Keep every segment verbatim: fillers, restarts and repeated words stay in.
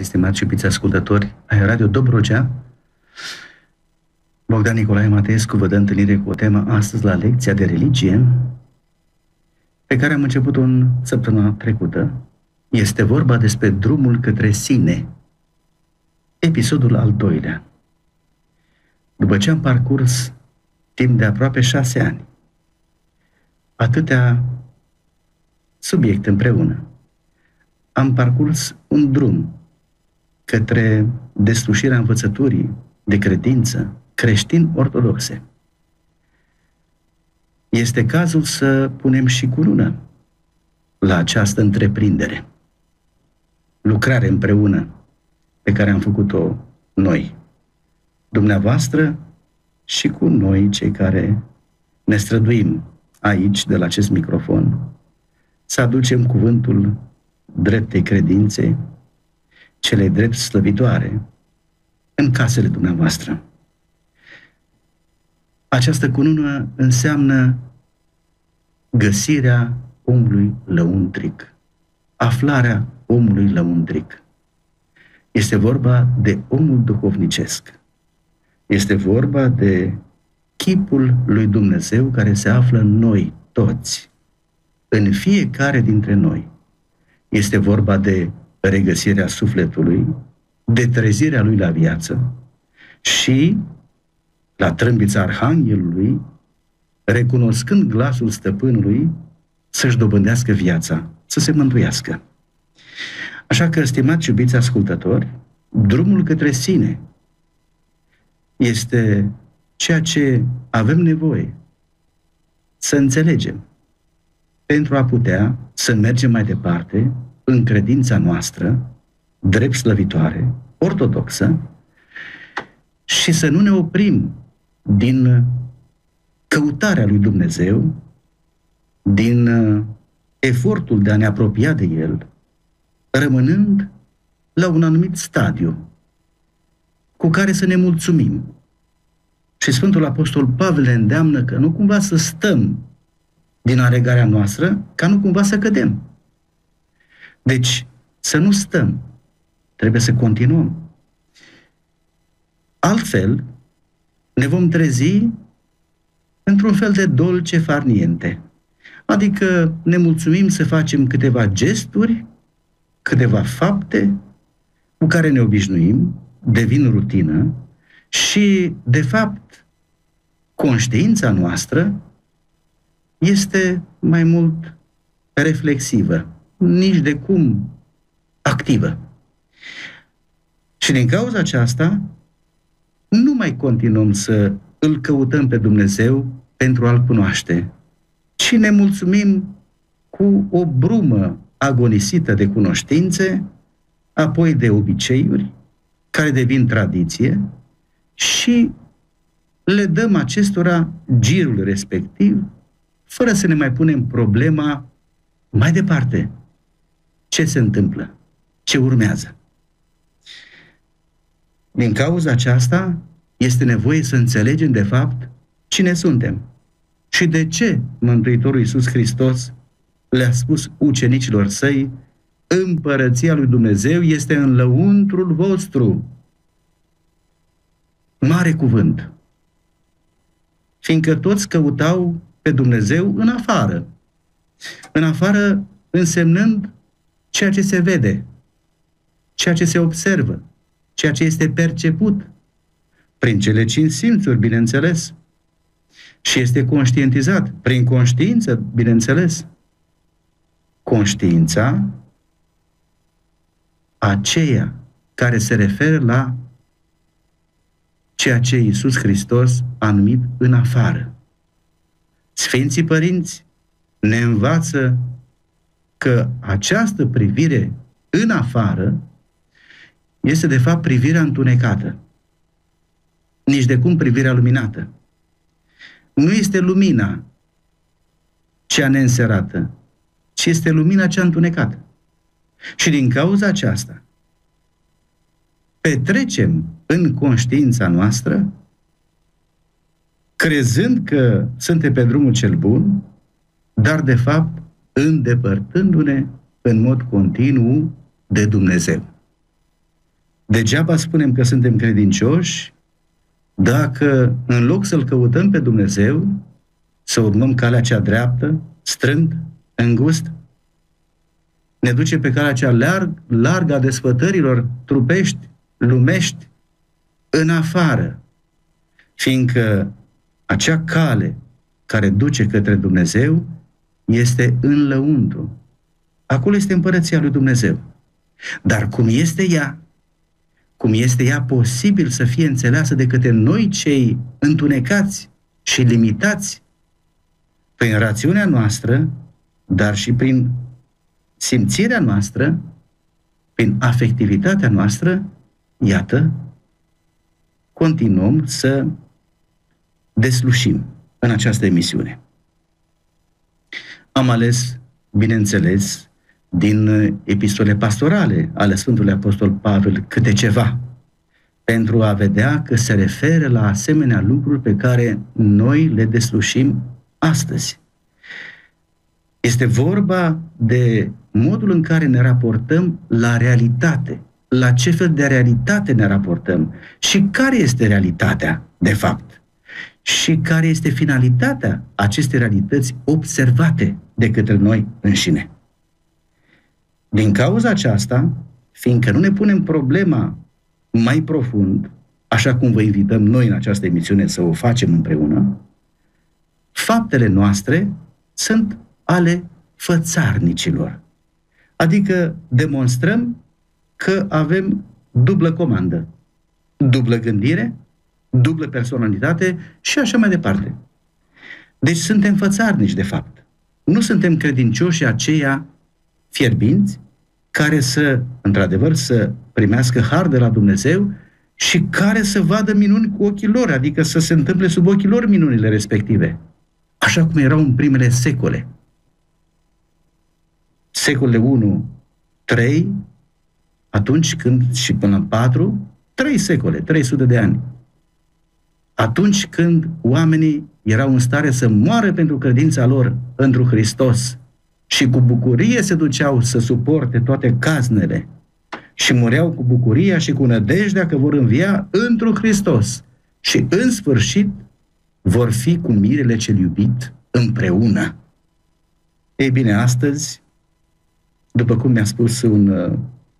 stimați și iubiți ascultători ai Radio Dobrogea. Bogdan Nicolae Mateescu vă dă întâlnire cu o temă astăzi la lecția de religie, pe care am început-o în săptămâna trecută. Este vorba despre drumul către sine, episodul al doilea. După ce am parcurs timp de aproape șase ani atâtea subiecte împreună, am parcurs un drum către deslușirea învățăturii de credință creștin-ortodoxe. Este cazul să punem și cunună la această întreprindere, lucrare împreună pe care am făcut-o noi, dumneavoastră și cu noi, cei care ne străduim aici, de la acest microfon, să aducem cuvântul dreptei credințe, cele drept slăvitoare, în casele dumneavoastră. Această cunună înseamnă găsirea omului lăuntric, aflarea omului lăuntric. Este vorba de omul duhovnicesc. Este vorba de chipul lui Dumnezeu care se află în noi toți, în fiecare dintre noi. Este vorba de regăsirea sufletului, de trezirea lui la viață și, la trâmbița Arhanghelului, recunoscând glasul stăpânului, să-și dobândească viața, să se mântuiască. Așa că, stimați iubiți ascultători, drumul către sine este ceea ce avem nevoie să înțelegem pentru a putea să mergem mai departe în credința noastră, drept slăvitoare, ortodoxă, și să nu ne oprim din căutarea lui Dumnezeu, din efortul de a ne apropia de El, rămânând la un anumit stadiu cu care să ne mulțumim. Și Sfântul Apostol Pavel ne îndeamnă că nu cumva să stăm din alegarea noastră, ca nu cumva să cădem. Deci, să nu stăm. Trebuie să continuăm. Altfel, ne vom trezi într-un fel de dolce far niente. Adică ne mulțumim să facem câteva gesturi, câteva fapte cu care ne obișnuim, devin rutină și, de fapt, conștiința noastră este mai mult reflexivă, nici de cum activă. Și din cauza aceasta, nu mai continuăm să îl căutăm pe Dumnezeu pentru a-L cunoaște, ci ne mulțumim cu o brumă agonisită de cunoștințe, apoi de obiceiuri, care devin tradiție, și le dăm acestora girul respectiv, fără să ne mai punem problema mai departe. Ce se întâmplă? Ce urmează? Din cauza aceasta, este nevoie să înțelegem, de fapt, cine suntem și de ce Mântuitorul Iisus Hristos le-a spus ucenicilor săi: Împărăția lui Dumnezeu este în lăuntrul vostru. Mare cuvânt. Fiindcă toți căutau pe Dumnezeu în afară. În afară însemnând ceea ce se vede, ceea ce se observă, ceea ce este perceput, prin cele cinci simțuri, bineînțeles, și este conștientizat, prin conștiință, bineînțeles. Conștiința aceea care se referă la ceea ce Iisus Hristos a numit în afară. Sfinții Părinți ne învață că această privire în afară este de fapt privirea întunecată, nici de cum privirea luminată. Nu este lumina cea neînserată, ci este lumina cea întunecată. Și din cauza aceasta petrecem în conștiința noastră, crezând că suntem pe drumul cel bun, dar de fapt îndepărtându-ne în mod continuu de Dumnezeu. Degeaba spunem că suntem credincioși dacă, în loc să-L căutăm pe Dumnezeu, să urmăm calea cea dreaptă, strâmt, îngust, ne duce pe calea cea larg, largă a desfătărilor trupești, lumești, în afară, fiindcă acea cale care duce către Dumnezeu este în lăuntru. Acolo este împărăția lui Dumnezeu. Dar cum este ea? Cum este ea posibil să fie înțeleasă de către noi cei întunecați și limitați prin rațiunea noastră, dar și prin simțirea noastră, prin afectivitatea noastră? Iată, continuăm să deslușim în această emisiune. Am ales, bineînțeles, din epistole pastorale ale Sfântului Apostol Pavel câte ceva, pentru a vedea că se referă la asemenea lucruri pe care noi le deslușim astăzi. Este vorba de modul în care ne raportăm la realitate, la ce fel de realitate ne raportăm și care este realitatea, de fapt, și care este finalitatea acestei realități observate de către noi înșine. Din cauza aceasta, fiindcă nu ne punem problema mai profund, așa cum vă invităm noi în această emisiune să o facem împreună, faptele noastre sunt ale fățarnicilor. Adică demonstrăm că avem dublă comandă, dublă gândire, dublă personalitate și așa mai departe. Deci suntem fățarnici, de fapt. Nu suntem credincioși aceia fierbinți care să, într-adevăr, să primească har de la Dumnezeu și care să vadă minuni cu ochii lor, adică să se întâmple sub ochii lor minunile respective. Așa cum erau în primele secole. Secolele unu, trei, atunci când, și până în patru, trei secole, trei sute de ani. Atunci când oamenii erau în stare să moară pentru credința lor întru Hristos și cu bucurie se duceau să suporte toate caznele și mureau cu bucuria și cu nădejdea că vor învia întru Hristos și în sfârșit vor fi cu mirele cel iubit împreună. Ei bine, astăzi, după cum mi-a spus un,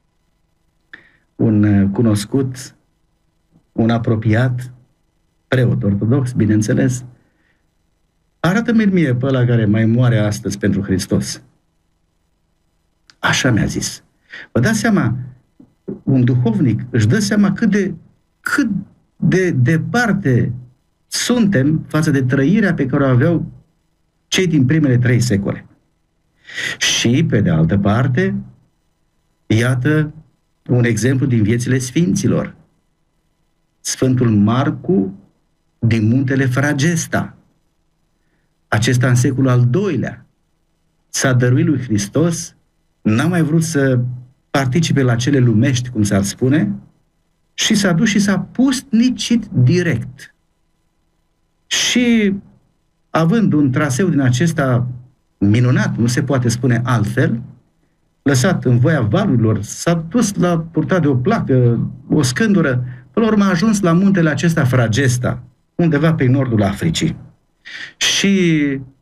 un cunoscut, un apropiat, preot ortodox, bineînțeles, arată-mi mie pe ăla care mai moare astăzi pentru Hristos. Așa mi-a zis. Vă dați seama, un duhovnic își dă seama cât de, cât de departe suntem față de trăirea pe care o aveau cei din primele trei secole. Și, pe de altă parte, iată un exemplu din viețile sfinților. Sfântul Marcu din muntele Fragesta. Acesta în secolul al doilea s-a dăruit lui Hristos, n-a mai vrut să participe la cele lumești, cum s-ar spune, și s-a dus și s-a pusnicit direct. Și având un traseu din acesta minunat, nu se poate spune altfel, lăsat în voia valurilor, s-a dus la purtat de o placă, o scândură, până la urmă a ajuns la muntele acesta Fragesta, undeva pe nordul Africii. Și,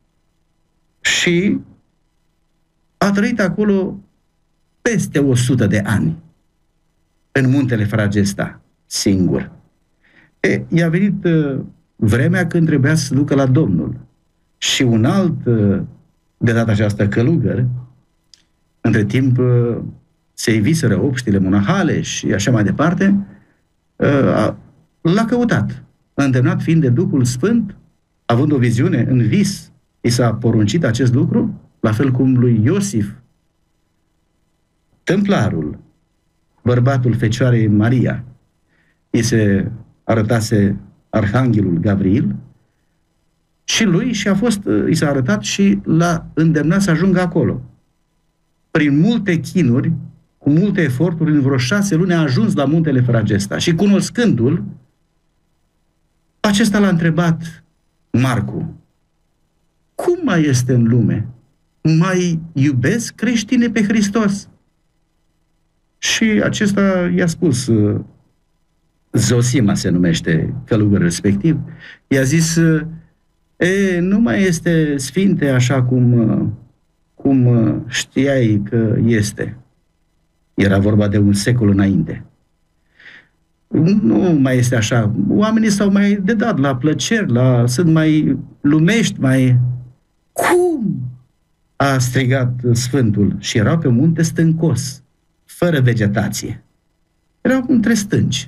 și a trăit acolo peste o sută de ani, în muntele Fragesta, singur. E, i-a venit uh, vremea când trebuia să se ducă la Domnul. Și un alt, uh, de data aceasta călugăr, între timp uh, se iviseră obștile monahale și așa mai departe, uh, l-a căutat. Îndemnat fiind de Duhul Sfânt, având o viziune în vis, i s-a poruncit acest lucru, la fel cum lui Iosif, templarul, bărbatul Fecioarei Maria, îi se arătase Arhanghelul Gavril și lui și a fost, i s-a arătat și l-a îndemnat să ajungă acolo. Prin multe chinuri, cu multe eforturi, în vreo șase luni a ajuns la muntele Fragesta și cunoscându-l, acesta l-a întrebat Marcu: cum mai este în lume? Mai iubesc creștine pe Hristos? Și acesta i-a spus, Zosima se numește călugărul respectiv, i-a zis, e, nu mai este sfinte așa cum, cum știai că este. Era vorba de un secol înainte. Nu mai este așa. Oamenii s-au mai dedat la plăceri, la, sunt mai lumești, mai... Cum? A strigat Sfântul și erau pe munte stâncos, fără vegetație. Erau între stânci.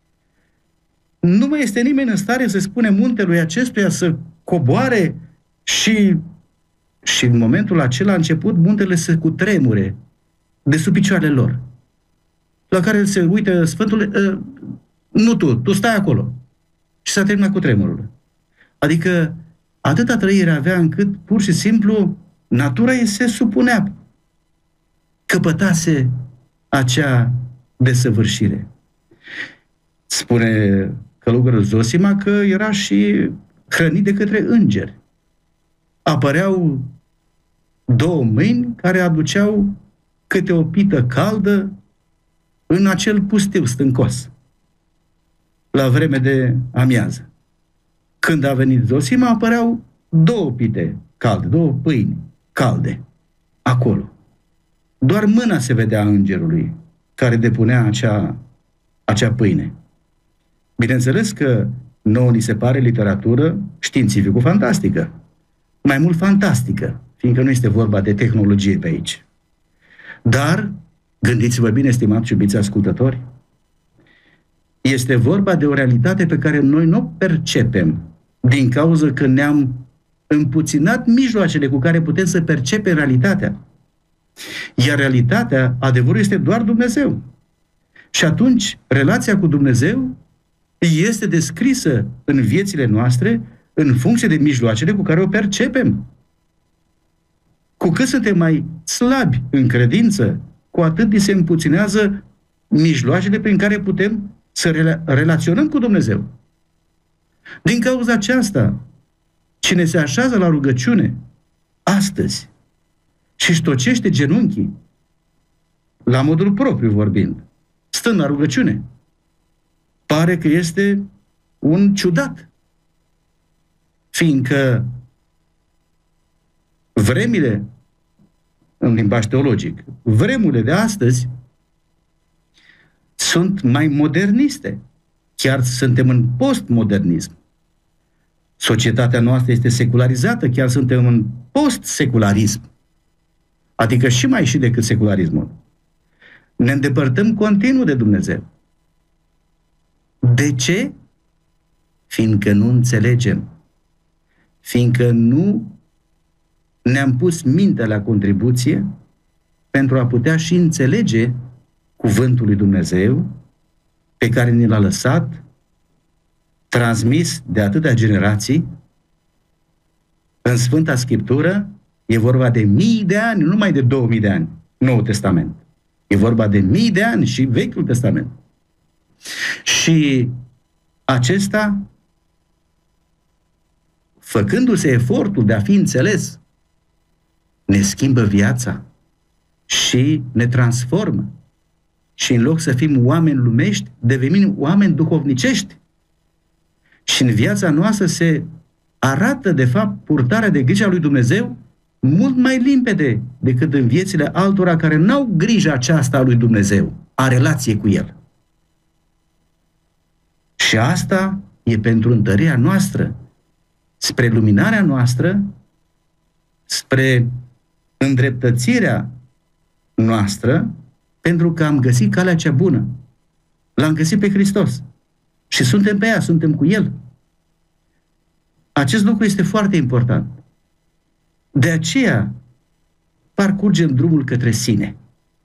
Nu mai este nimeni în stare să spune muntelui acestuia să coboare și, și în momentul acela a început muntele să cutremure de sub picioarele lor. La care se uită Sfântul, nu tu, tu stai acolo. Și s-a terminat cutremurul. Adică atâta trăire avea încât pur și simplu natura ei se supunea. Căpătase acea desăvârșire. Spune călugărul Zosima că era și hrănit de către îngeri. Apăreau două mâini care aduceau câte o pită caldă în acel pustiu stâncos, la vreme de amiază. Când a venit Zosima, apăreau două pite calde, două pâini calde, acolo. Doar mâna se vedea a îngerului care depunea acea, acea pâine. Bineînțeles că nouă ni se pare literatură științifico-fantastică. Mai mult fantastică, fiindcă nu este vorba de tehnologie pe aici. Dar, gândiți-vă bine, stimați și iubiți ascultători, este vorba de o realitate pe care noi nu o percepem din cauza că ne-am împuținat mijloacele cu care putem să percepem realitatea. Iar realitatea, adevărul, este doar Dumnezeu. Și atunci, relația cu Dumnezeu este descrisă în viețile noastre în funcție de mijloacele cu care o percepem. Cu cât suntem mai slabi în credință, cu atât ni se împuținează mijloacele prin care putem să rela- relaționăm cu Dumnezeu. Din cauza aceasta, cine se așează la rugăciune astăzi și își tocește genunchii, la modul propriu vorbind, stând la rugăciune, pare că este un ciudat. Fiindcă vremile, în limbaj teologic, vremurile de astăzi sunt mai moderniste. Chiar suntem în postmodernism. Societatea noastră este secularizată, chiar suntem în post-secularism. Adică și mai și decât secularismul. Ne îndepărtăm continuu de Dumnezeu. De ce? Fiindcă nu înțelegem. Fiindcă nu ne-am pus mintea la contribuție pentru a putea și înțelege cuvântul lui Dumnezeu pe care ne l-a lăsat, transmis de atâtea generații. În Sfânta Scriptură e vorba de mii de ani, nu numai de două mii de ani, Noul Testament. E vorba de mii de ani și Vechiul Testament. Și acesta, făcându-se efortul de a fi înțeles, ne schimbă viața și ne transformă. Și în loc să fim oameni lumești, devenim oameni duhovnicești. Și în viața noastră se arată, de fapt, purtarea de grijă a lui Dumnezeu mult mai limpede decât în viețile altora care n-au grija aceasta a lui Dumnezeu, a relației cu El. Și asta e pentru întărirea noastră, spre luminarea noastră, spre îndreptățirea noastră, pentru că am găsit calea cea bună. L-am găsit pe Hristos. Și suntem pe ea, suntem cu El. Acest lucru este foarte important. De aceea parcurgem drumul către sine.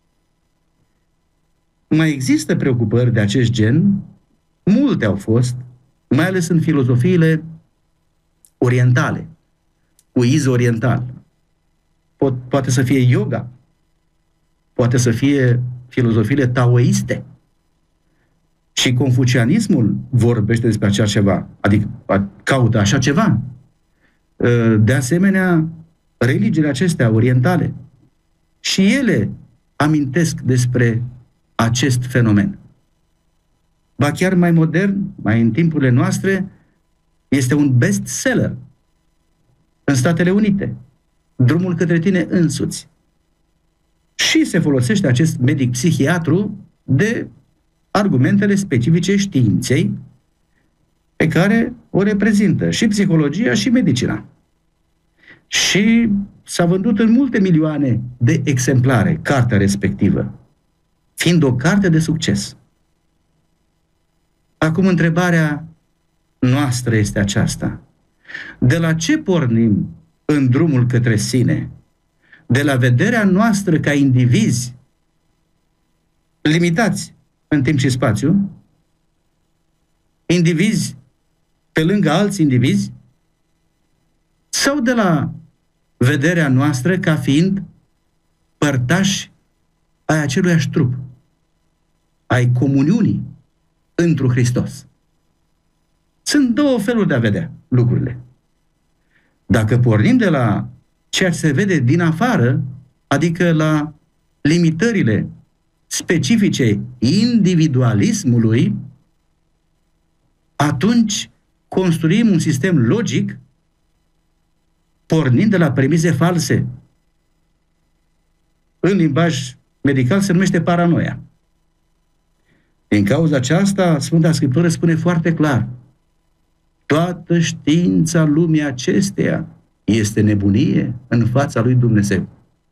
Mai există preocupări de acest gen, multe au fost, mai ales în filozofiile orientale, cu iz oriental. Pot, poate să fie yoga, poate să fie filozofiile taoiste. Și confucianismul vorbește despre așa ceva, adică caută așa ceva. De asemenea, religiile acestea orientale, și ele amintesc despre acest fenomen. Ba chiar mai modern, mai în timpurile noastre, este un bestseller în Statele Unite. Drumul către tine însuți. Și se folosește acest medic psihiatru de argumentele specifice științei pe care o reprezintă și psihologia și medicina. Și s-a vândut în multe milioane de exemplare cartea respectivă, fiind o carte de succes. Acum întrebarea noastră este aceasta. De la ce pornim în drumul către sine? De la vederea noastră ca indivizi limitați în timp și spațiu, indivizi pe lângă alți indivizi, sau de la vederea noastră ca fiind părtași ai aceluiași trup, ai comuniunii întru Hristos. Sunt două feluri de a vedea lucrurile. Dacă pornim de la ceea ce se vede din afară, adică la limitările specifice individualismului, atunci construim un sistem logic pornind de la premize false. În limbaj medical se numește paranoia. Din cauza aceasta, Sfânta Scriptură spune foarte clar: toată știința lumii acesteia este nebunie în fața lui Dumnezeu.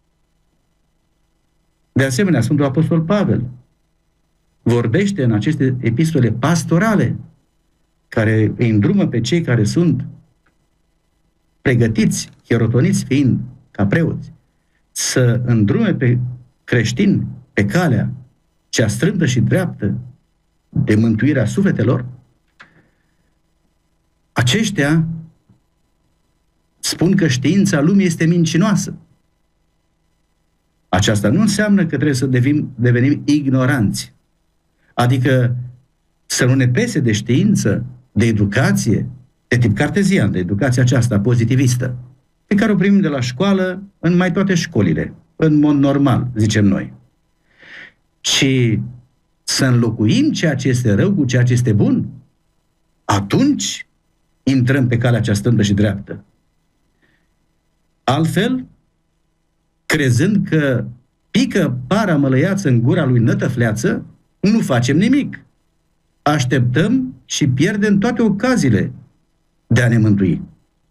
De asemenea, Sfântul Apostol Pavel vorbește în aceste epistole pastorale care îi îndrumă pe cei care sunt pregătiți, chirotoniți fiind ca preoți, să îndrume pe creștini pe calea cea strâmtă și dreaptă de mântuirea sufletelor. Aceștia spun că știința lumii este mincinoasă. Aceasta nu înseamnă că trebuie să devim, devenim ignoranți. Adică să nu ne pese de știință, de educație, de tip cartezian, de educația aceasta pozitivistă, pe care o primim de la școală în mai toate școlile, în mod normal, zicem noi. Și să înlocuim ceea ce este rău cu ceea ce este bun, atunci intrăm pe calea cea stândă și dreaptă. Altfel, crezând că pică para mălăiață în gura lui nătăfleață, nu facem nimic. Așteptăm și pierdem toate ocaziile de a ne mântui.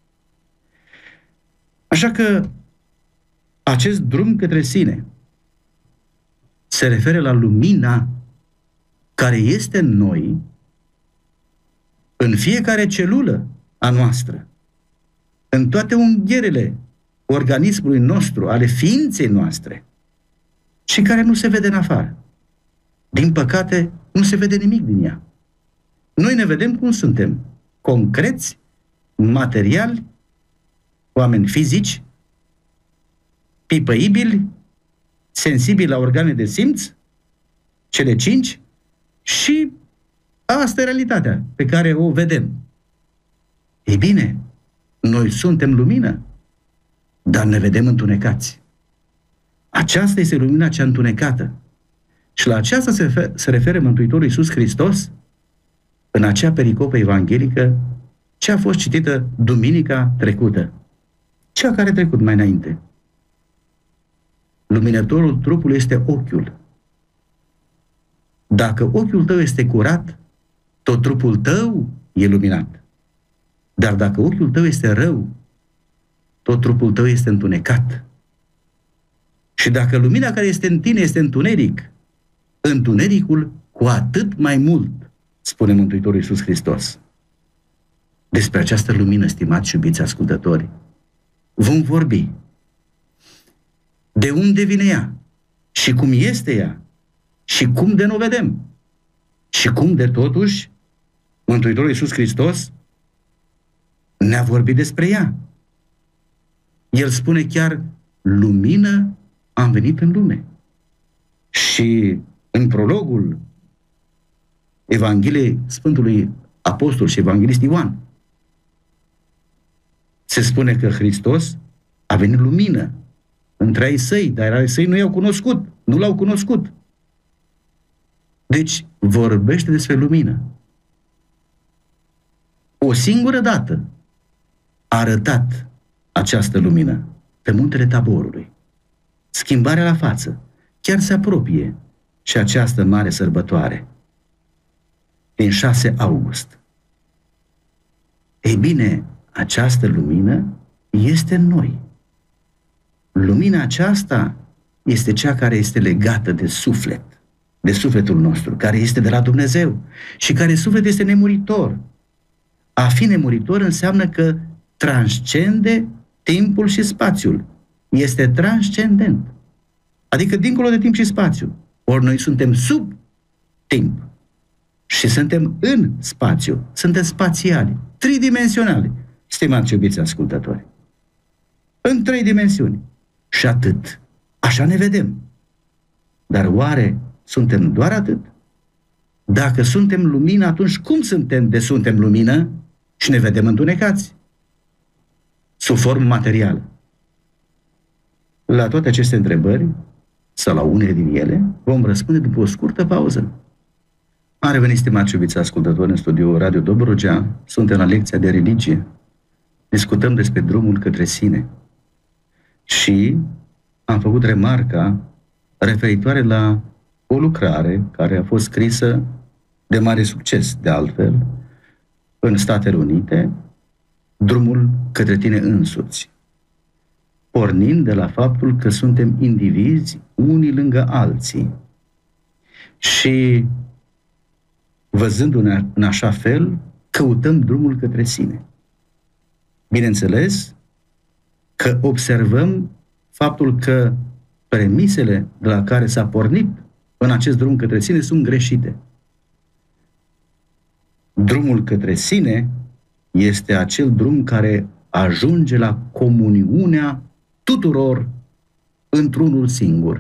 Așa că acest drum către sine se referă la lumina care este în noi, în fiecare celulă a noastră, în toate unghierele organismului nostru, ale ființei noastre, și care nu se vede în afară. Din păcate, nu se vede nimic din ea. Noi ne vedem cum suntem, concreți, materiali, oameni fizici, pipăibili, sensibili la organe de simț, cele cinci, și asta e realitatea pe care o vedem. Ei bine, noi suntem lumină, dar ne vedem întunecați. Aceasta este lumina cea întunecată. Și la aceasta se, refer, se referă Mântuitorul Iisus Hristos în acea pericopă evanghelică ce a fost citită duminica trecută. Cea care a trecut mai înainte. Luminătorul trupului este ochiul. Dacă ochiul tău este curat, tot trupul tău e luminat. Dar dacă ochiul tău este rău, tot trupul tău este întunecat. Și dacă lumina care este în tine este întuneric, întunericul cu atât mai mult, spune Mântuitorul Iisus Hristos. Despre această lumină, stimați și iubiți ascultători, vom vorbi. De unde vine ea? Și cum este ea? Și cum de nu vedem? Și cum de totuși Mântuitorul Iisus Hristos ne-a vorbit despre ea? El spune chiar: lumină am venit în lume. Și în prologul Evangheliei Sfântului Apostol și Evanghelist Ioan se spune că Hristos a venit lumină între ai săi, dar ai săi nu i-au cunoscut, nu l-au cunoscut. Deci vorbește despre lumină. O singură dată a arătat această lumină pe muntele Taborului. Schimbarea la față. Chiar se apropie și această mare sărbătoare din șase august. Ei bine, această lumină este în noi. Lumina aceasta este cea care este legată de suflet, de sufletul nostru, care este de la Dumnezeu și care suflet este nemuritor. A fi nemuritor înseamnă că transcende timpul și spațiul. Este transcendent. Adică dincolo de timp și spațiu. Ori noi suntem sub timp și suntem în spațiu. Suntem spațiali, tridimensionali, stimați iubiți ascultători. În trei dimensiuni. Și atât. Așa ne vedem. Dar oare suntem doar atât? Dacă suntem lumină, atunci cum suntem de suntem lumină și ne vedem întunecați? Sub formă materială. La toate aceste întrebări, sau la unele din ele, vom răspunde după o scurtă pauză. Am revenit, stimați iubiți ascultători, în studioul Radio Dobrogea. Suntem la lecția de religie. Discutăm despre drumul către sine. Și am făcut remarca referitoare la o lucrare care a fost scrisă de mare succes, de altfel, în Statele Unite, Drumul către tine însuți. Pornind de la faptul că suntem indivizi unii lângă alții și văzându-ne în așa fel, căutăm drumul către sine. Bineînțeles că observăm faptul că premisele de la care s-a pornit în acest drum către sine sunt greșite. Drumul către sine este acel drum care ajunge la comuniunea tuturor într-unul singur.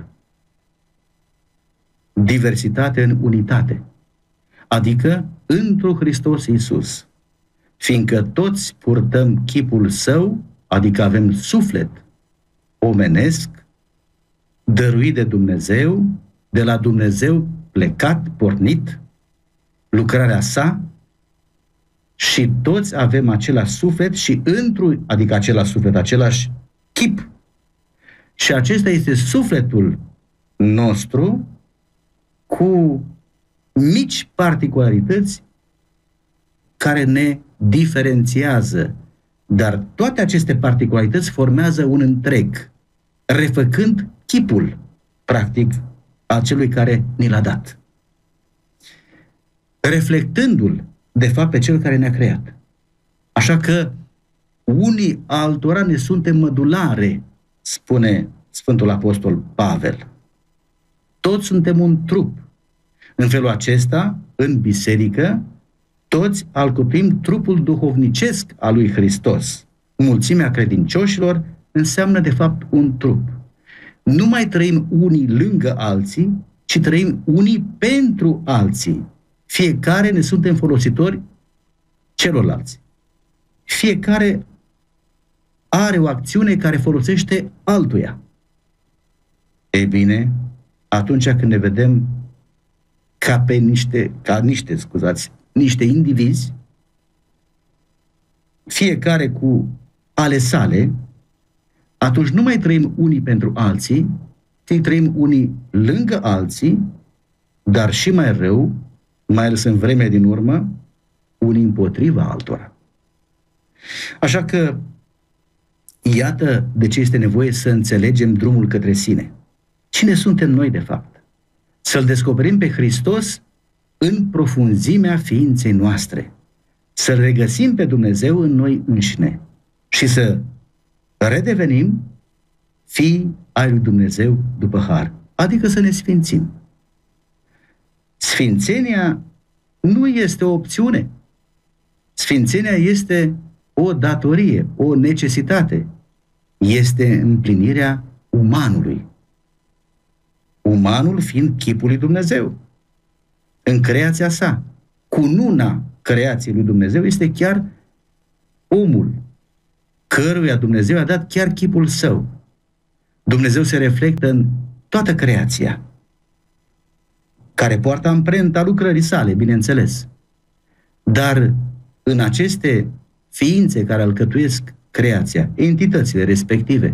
Diversitate în unitate. Adică întru Hristos Iisus. Fiindcă toți purtăm chipul Său, adică avem suflet omenesc, dăruit de Dumnezeu, de la Dumnezeu plecat, pornit, lucrarea Sa, și toți avem același suflet și întru, adică același suflet, același chip. Și acesta este sufletul nostru cu mici particularități care ne diferențiază. Dar toate aceste particularități formează un întreg, refăcând chipul, practic, a celui care ni l-a dat. Reflectându-l, de fapt, pe cel care ne-a creat. Așa că unii altora ne suntem mădulare, spune Sfântul Apostol Pavel. Toți suntem un trup. În felul acesta, în biserică, toți alcătuim trupul duhovnicesc al lui Hristos. Mulțimea credincioșilor înseamnă, de fapt, un trup. Nu mai trăim unii lângă alții, ci trăim unii pentru alții. Fiecare ne suntem folositori celorlalți. Fiecare are o acțiune care folosește altuia. Ei bine, atunci când ne vedem ca pe niște, ca niște, scuzați, niște indivizi, fiecare cu ale sale, atunci nu mai trăim unii pentru alții, ci trăim unii lângă alții, dar și mai rău, mai ales în vremea din urmă, unii împotriva altora. Așa că, iată de ce este nevoie să înțelegem drumul către sine. Cine suntem noi, de fapt? Să-L descoperim pe Hristos în profunzimea ființei noastre. Să-L regăsim pe Dumnezeu în noi înșine și să redevenim fii ai lui Dumnezeu după har. Adică să ne sfințim. Sfințenia nu este o opțiune. Sfințenia este o datorie, o necesitate. Este împlinirea umanului. Umanul fiind chipul lui Dumnezeu. În creația sa. Cununa creației lui Dumnezeu este chiar omul, căruia Dumnezeu a dat chiar chipul său. Dumnezeu se reflectă în toată creația. care poartă amprenta lucrării sale, bineînțeles. Dar în aceste ființe care alcătuiesc creația, entitățile respective,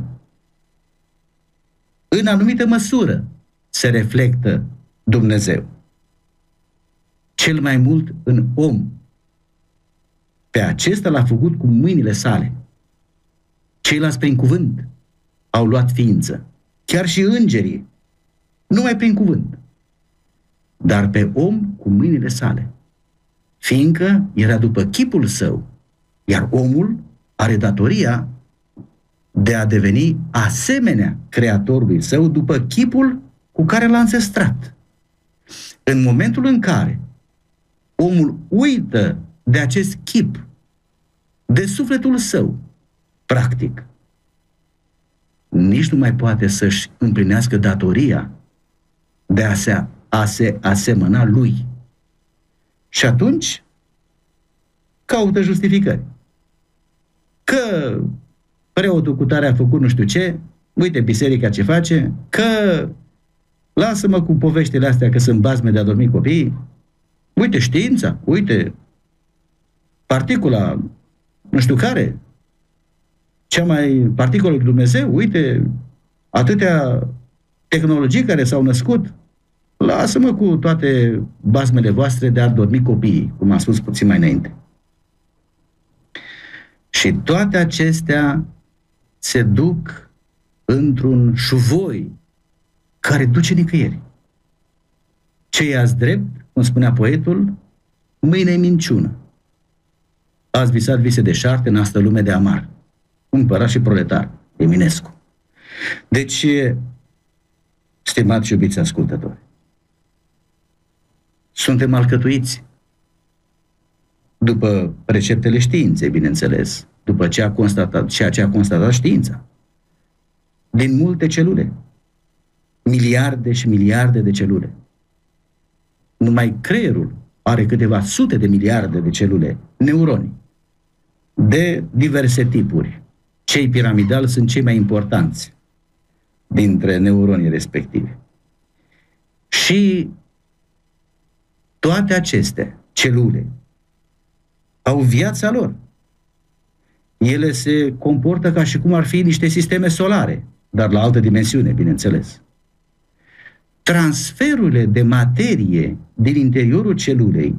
în anumită măsură se reflectă Dumnezeu. Cel mai mult în om. Pe acesta l-a făcut cu mâinile sale. Ceilalți prin cuvânt au luat ființă. Chiar și îngerii, numai prin cuvânt. Dar pe om cu mâinile sale. Fiindcă era după chipul său, iar omul are datoria de a deveni asemenea creatorului său după chipul cu care l-a înzestrat. În momentul în care omul uită de acest chip, de sufletul său, practic, nici nu mai poate să-și împlinească datoria de a se, a se asemăna lui. Și atunci caută justificări. Că preotul cu tare a făcut nu știu ce, uite biserica ce face, că lasă-mă cu poveștile astea că sunt bazme de a dormi copiii, uite știința, uite particula nu știu care, cea mai particulă de Dumnezeu, uite atâtea tehnologii care s-au născut, lasă-mă cu toate bazmele voastre de a dormi copiii, cum am spus puțin mai înainte. Și toate acestea se duc într-un șuvoi care duce nicăieri. Ce azi drept, cum spunea poetul, mâine minciună. Azi visat vise de șarte, în astă lume de amar. Împărat și proletar, Eminescu. Deci, stimați și iubiți ascultători, suntem alcătuiți după preceptele științei, bineînțeles, după ce a constatat, ceea ce a constatat știința, din multe celule, miliarde și miliarde de celule. Numai creierul are câteva sute de miliarde de celule, neuroni, de diverse tipuri. Cei piramidali sunt cei mai importanți dintre neuronii respectivi. Și toate aceste celule au viața lor. Ele se comportă ca și cum ar fi niște sisteme solare, dar la altă dimensiune, bineînțeles. Transferurile de materie din interiorul celulei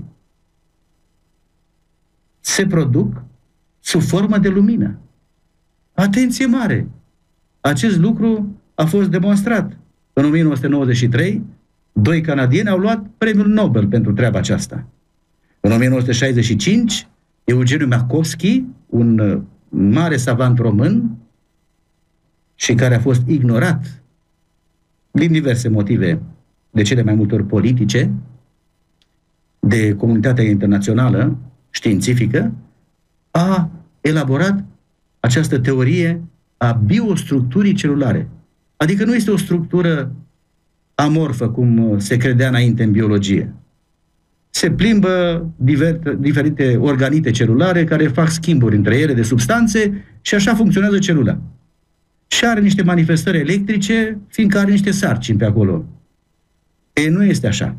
se produc sub formă de lumină. Atenție mare! Acest lucru a fost demonstrat. În o mie nouă sute nouăzeci și trei, doi canadieni au luat premiul Nobel pentru treaba aceasta. În o mie nouă sute șaizeci și cinci, Eugeniu Makovski, un mare savant român și care a fost ignorat din diverse motive, de cele mai multe ori politice, de comunitatea internațională științifică, a elaborat această teorie a biostructurii celulare. Adică nu este o structură amorfă, cum se credea înainte în biologie. Se plimbă diver, diferite organite celulare care fac schimburi între ele de substanțe și așa funcționează celula. Și are niște manifestări electrice, fiindcă are niște sarcini pe acolo. Ei, nu este așa.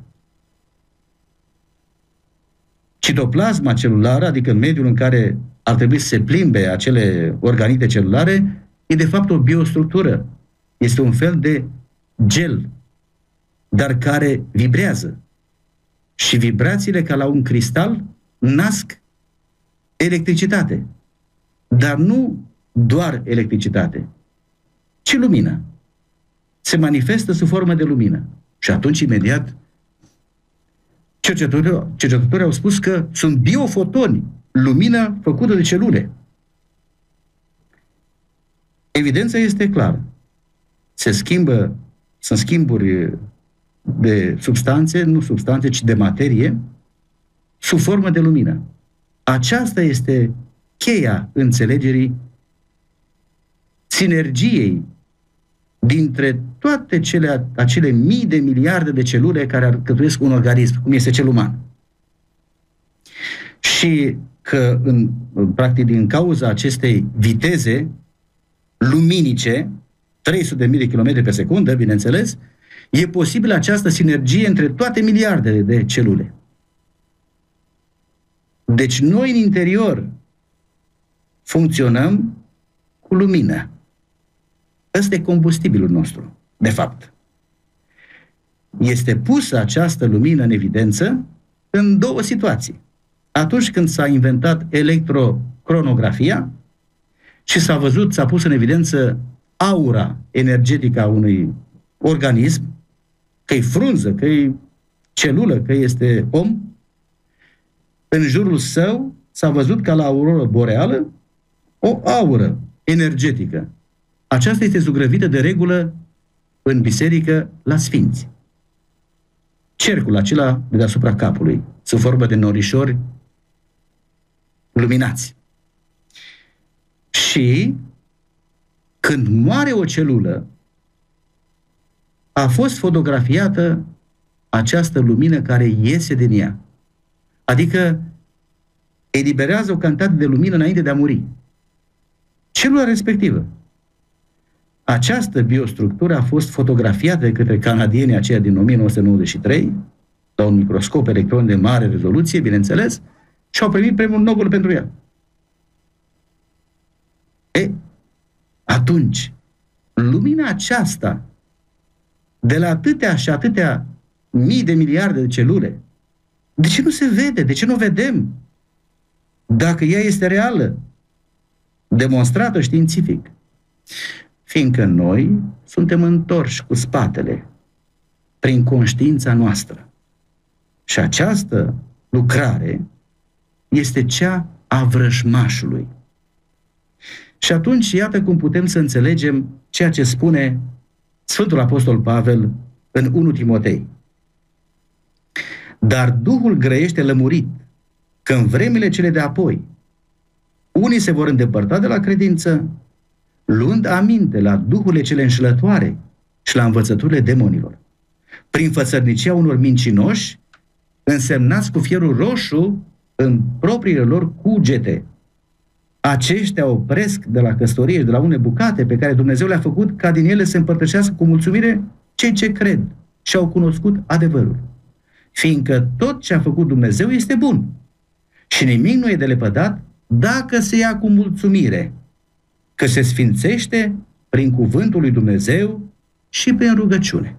Citoplasma celulară, adică mediul în care ar trebui să se plimbe acele organite celulare, e de fapt o biostructură. Este un fel de gel, dar care vibrează. Și vibrațiile, ca la un cristal, nasc electricitate. Dar nu doar electricitate, ci lumină. Se manifestă sub formă de lumină. Și atunci, imediat, cercetătorii, cercetătorii au spus că sunt biofotoni, lumină făcută de celule. Evidența este clară. Se schimbă, sunt schimburi de substanțe, nu substanțe, ci de materie, sub formă de lumină. Aceasta este cheia înțelegerii sinergiei dintre toate cele, acele mii de miliarde de celule care alcătuiesc un organism, cum este cel uman. Și că, în, practic, din cauza acestei viteze luminice, trei sute de mii de kilometri pe secundă, bineînțeles, E posibilă această sinergie între toate miliardele de celule. Deci noi în interior funcționăm cu lumină. Ăsta e combustibilul nostru, de fapt. Este pusă această lumină în evidență în două situații. Atunci când s-a inventat electrocronografia și s-a văzut, s-a pus în evidență aura energetică a unui organism, că-i frunză, că-i celulă, că este om, în jurul său s-a văzut ca la auroră boreală o aură energetică. Aceasta este zugrăvită de regulă în biserică la sfinți. Cercul acela de deasupra capului, sub formă de norișori luminați. Și când moare o celulă, a fost fotografiată această lumină care iese din ea. Adică eliberează o cantitate de lumină înainte de a muri. Celula respectivă. Această biostructură a fost fotografiată de către canadienii aceia din o mie nouă sute nouăzeci și trei, la un microscop electron de mare rezoluție, bineînțeles, și au primit premiul Nobel pentru ea. E, atunci, lumina aceasta, de la atâtea și atâtea mii de miliarde de celule, de ce nu se vede? De ce nu vedem? Dacă ea este reală, demonstrată științific. Fiindcă noi suntem întorși cu spatele prin conștiința noastră. Și această lucrare este cea a vrăjmașului. Și atunci, iată cum putem să înțelegem ceea ce spune Sfântul Apostol Pavel în întâi Timotei. Dar Duhul grăiește lămurit că în vremile cele de apoi unii se vor îndepărta de la credință, luând aminte la duhurile cele înșelătoare și la învățăturile demonilor, prin fățărnicia unor mincinoși, însemnați cu fierul roșu în propriile lor cugete. Aceștia opresc de la căsătorie și de la unele bucate pe care Dumnezeu le-a făcut ca din ele să împărtășească cu mulțumire cei ce cred și au cunoscut adevărul. Fiindcă tot ce a făcut Dumnezeu este bun și nimic nu e de lepădat dacă se ia cu mulțumire, că se sfințește prin cuvântul lui Dumnezeu și prin rugăciune.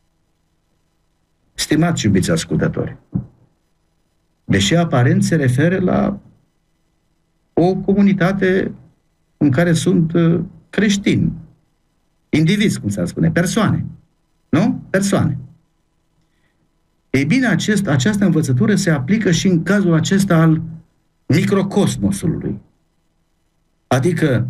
Stimați și iubiți ascultători, deși aparent se referă la o comunitate în care sunt creștini, indivizi, cum s-ar spune, persoane, nu? Persoane. Ei bine, acest, această învățătură se aplică și în cazul acesta al microcosmosului. Adică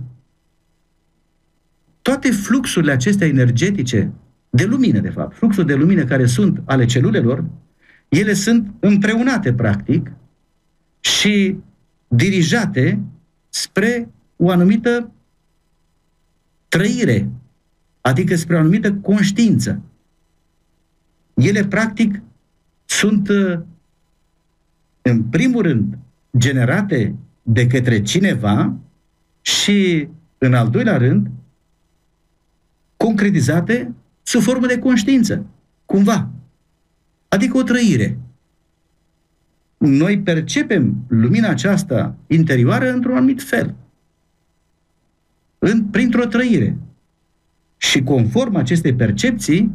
toate fluxurile acestea energetice de lumină, de fapt, fluxuri de lumină care sunt ale celulelor, ele sunt împreunate, practic, și dirijate spre o anumită trăire, adică spre o anumită conștiință. Ele, practic, sunt, în primul rând, generate de către cineva și, în al doilea rând, concretizate sub formă de conștiință, cumva. Adică o trăire. Noi percepem lumina aceasta interioară într-un anumit fel. În, printr-o trăire. Și conform acestei percepții,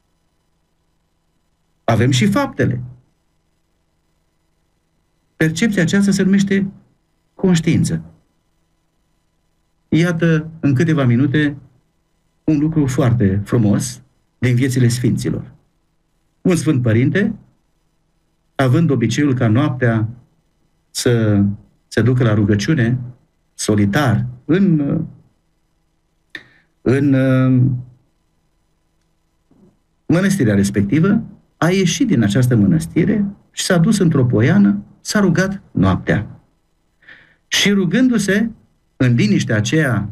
avem și faptele. Percepția aceasta se numește conștiință. Iată, în câteva minute, un lucru foarte frumos din viețile sfinților. Un Sfânt Părinte, având obiceiul ca noaptea să se ducă la rugăciune, solitar, în, în mănăstirea respectivă, a ieșit din această mănăstire și s-a dus într-o poiană, s-a rugat noaptea. Și rugându-se în liniștea aceea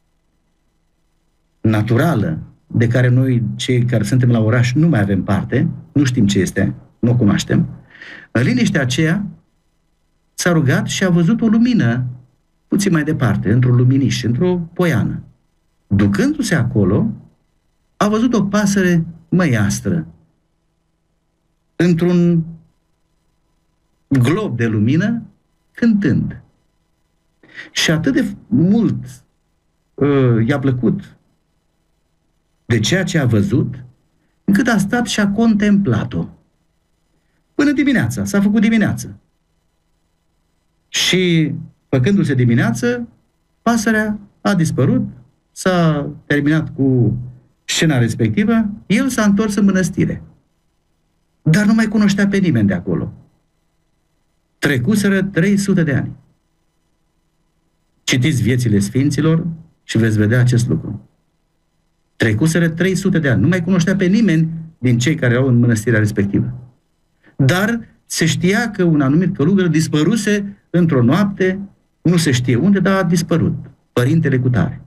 naturală, de care noi, cei care suntem la oraș, nu mai avem parte, nu știm ce este, nu o cunoaștem, în liniștea aceea s-a rugat și a văzut o lumină puțin mai departe, într-un luminiș, într-o poiană. Ducându-se acolo, a văzut o pasăre măiastră, într-un glob de lumină, cântând. Și atât de mult uh, i-a plăcut de ceea ce a văzut, încât a stat și a contemplat-o. Până dimineața, s-a făcut dimineață. Și, făcându-se dimineață, pasărea a dispărut, s-a terminat cu scena respectivă, el s-a întors în mănăstire. Dar nu mai cunoștea pe nimeni de acolo. Trecuseră trei sute de ani. Citiți viețile sfinților și veți vedea acest lucru. Trecuseră trei sute de ani. Nu mai cunoștea pe nimeni din cei care erau în mănăstirea respectivă. Dar se știa că un anumit călugăr dispăruse într-o noapte, nu se știe unde, dar a dispărut. Părintele cutare.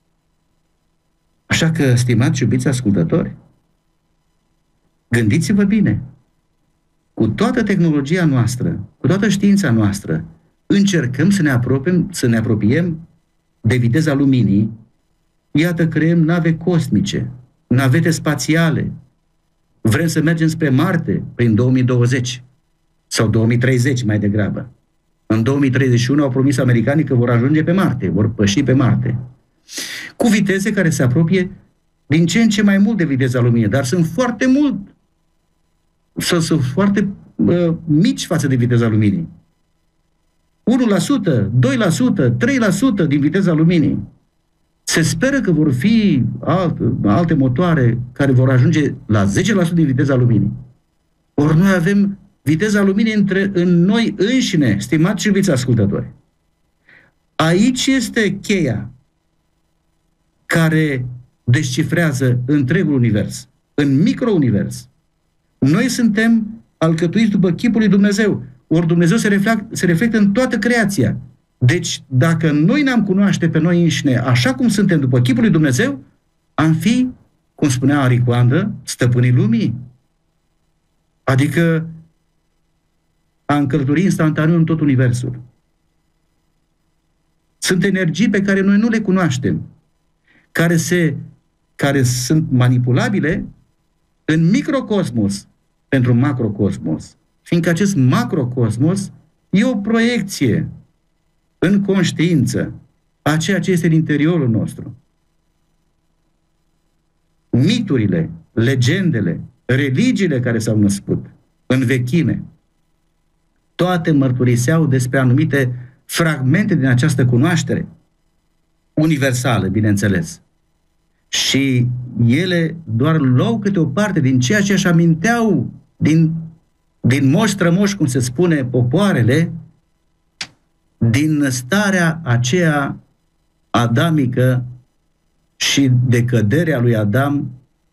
Așa că, stimați și iubiți ascultători, gândiți-vă bine. Cu toată tehnologia noastră, cu toată știința noastră, încercăm să ne apropiem, să ne apropiem de viteza luminii. Iată, creăm nave cosmice, navete spațiale. Vrem să mergem spre Marte prin două mii douăzeci sau două mii treizeci mai degrabă. În două mii treizeci și unu au promis americanii că vor ajunge pe Marte, vor păși pe Marte. Cu viteze care se apropie din ce în ce mai mult de viteza luminii, dar sunt foarte mult, sunt foarte uh, mici față de viteza luminii. unu la sută, doi la sută, trei la sută din viteza luminii. Se speră că vor fi alt, alte motoare care vor ajunge la zece la sută din viteza luminii. Ori noi avem viteza luminii între, în noi înșine, stimați și iubiți ascultători. Aici este cheia care descifrează întregul univers, în microunivers. Noi suntem alcătuiți după chipul lui Dumnezeu, ori Dumnezeu se reflectă, se reflectă în toată creația. Deci, dacă noi ne-am cunoaște pe noi înșine așa cum suntem după chipul lui Dumnezeu, am fi, cum spunea Aricoandă, stăpânii lumii. Adică a încălători instantaneu în tot universul. Sunt energii pe care noi nu le cunoaștem, care, se, care sunt manipulabile în microcosmos pentru macrocosmos. Fiindcă acest macrocosmos e o proiecție în conștiință a ceea ce este în interiorul nostru. Miturile, legendele, religiile care s-au născut în vechime, toate mărturiseau despre anumite fragmente din această cunoaștere universală, bineînțeles. Și ele doar luau câte o parte din ceea ce își aminteau din, din moș strămoș, cum se spune, popoarele, din starea aceea adamică și de căderea lui Adam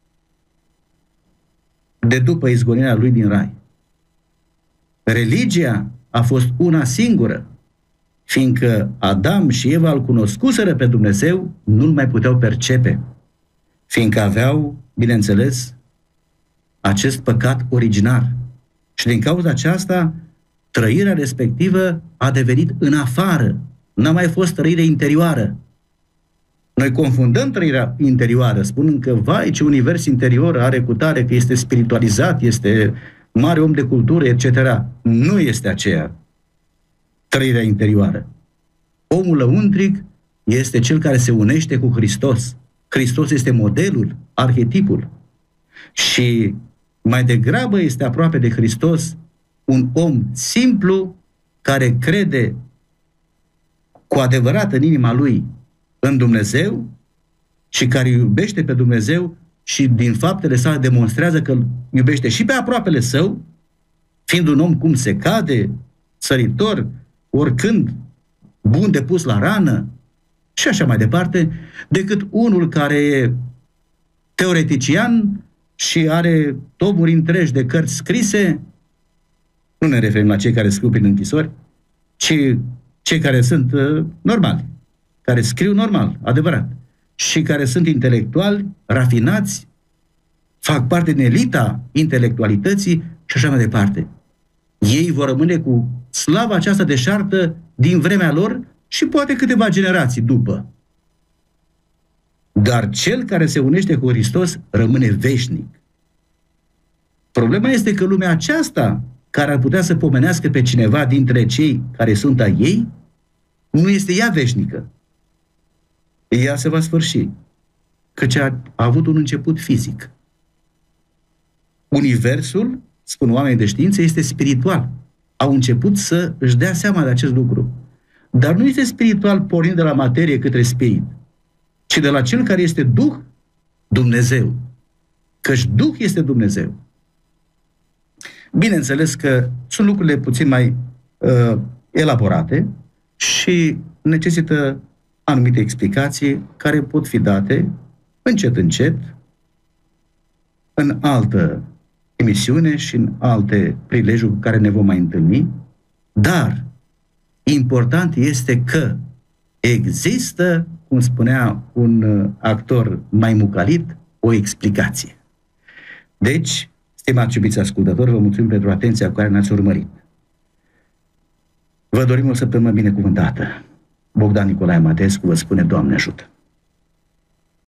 de după izgonirea lui din rai. Religia a fost una singură, fiindcă Adam și Eva îl cunoscuseră pe Dumnezeu, nu-l mai puteau percepe, fiindcă aveau, bineînțeles, acest păcat originar. Și din cauza aceasta, trăirea respectivă a devenit în afară, n-a mai fost trăire interioară. Noi confundăm trăirea interioară, spunând că, vai, ce univers interior are cu tare, că este spiritualizat, este mare om de cultură, et cetera. Nu este aceea trăirea interioară. Omul lăuntric este cel care se unește cu Hristos. Hristos este modelul, arhetipul. Și mai degrabă este aproape de Hristos un om simplu care crede cu adevărat în inima lui în Dumnezeu și care iubește pe Dumnezeu și din faptele sale demonstrează că îl iubește și pe aproapele său, fiind un om cum se cade, săritor, oricând, bun de pus la rană și așa mai departe, decât unul care e teoretician și are tomuri întregi de cărți scrise. Nu ne referim la cei care scriu prin închisori, ci cei care sunt uh, normali, care scriu normal, adevărat, și care sunt intelectuali, rafinați, fac parte din elita intelectualității și așa mai departe. Ei vor rămâne cu slava aceasta deșartă din vremea lor și poate câteva generații după. Dar cel care se unește cu Hristos rămâne veșnic. Problema este că lumea aceasta, care ar putea să pomenească pe cineva dintre cei care sunt a ei, nu este ea veșnică. Ea se va sfârși, căci a avut un început fizic. Universul, spun oamenii de știință, este spiritual. Au început să își dea seama de acest lucru. Dar nu este spiritual pornind de la materie către spirit, ci de la cel care este Duh, Dumnezeu. Căci Duh este Dumnezeu. Bineînțeles că sunt lucrurile puțin mai uh, elaborate și necesită anumite explicații care pot fi date încet, încet, în altă emisiune și în alte prilejuri cu care ne vom mai întâlni, dar important este că există, cum spunea un actor mai mucalit, o explicație. Deci, stimați iubiți ascultători, vă mulțumim pentru atenția cu care ne-ați urmărit. Vă dorim o săptămână binecuvântată. Bogdan Nicolae Matescu vă spune: Doamne ajută!